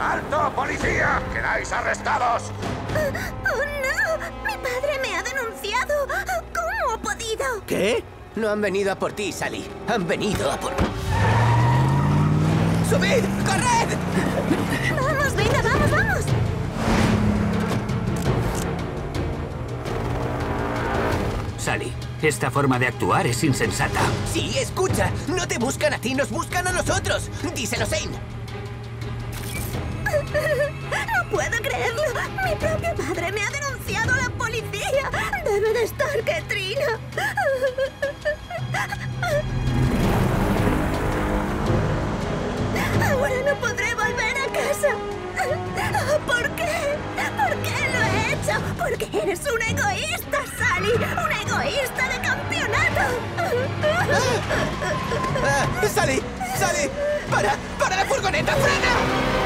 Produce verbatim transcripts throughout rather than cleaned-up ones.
¡Alto, policía! ¡Quedáis arrestados! ¡Oh, oh, no! ¡Mi padre me ha denunciado! ¿Cómo ha podido? ¿Qué? No han venido a por ti, Sally. Han venido a por... ¡Subid! ¡Corred! ¡Vamos, venga, vamos, vamos! Sally, esta forma de actuar es insensata. Sí, escucha. No te buscan a ti, nos buscan a nosotros. Díselo, Zane. No puedo creerlo. Mi propio padre me ha denunciado a la policía. Debe de estar Katrina. Ahora no podré volver a casa. ¿Por qué? ¿Por qué lo he hecho? Porque eres un egoísta, Sally. Un egoísta de campeonato. Ah, ¡Sally! ¡Sally! ¡Para! ¡Para la furgoneta! ¡Frena!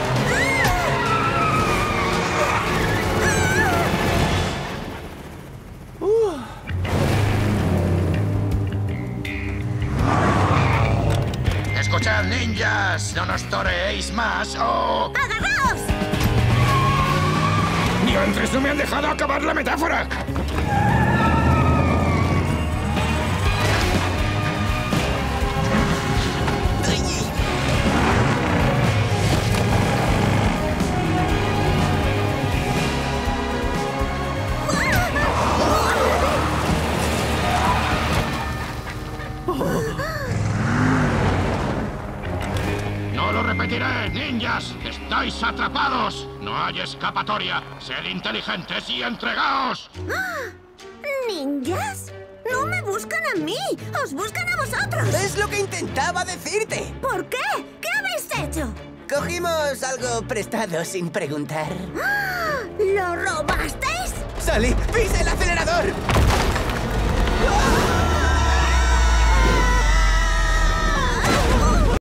¡Escuchad, ninjas! ¡No nos toreéis más o... ¡Agarraos! ¡Diantres, no me han dejado acabar la metáfora! ¡No lo repetiré, ninjas! ¡Estáis atrapados! ¡No hay escapatoria! ¡Sed inteligentes y entregaos! ¿Ninjas? No me buscan a mí, os buscan a vosotros. Es lo que intentaba decirte. ¿Por qué? ¿Qué habéis hecho? Cogimos algo prestado sin preguntar. ¿Lo robasteis? ¡Sally! ¡Pisa el acelerador!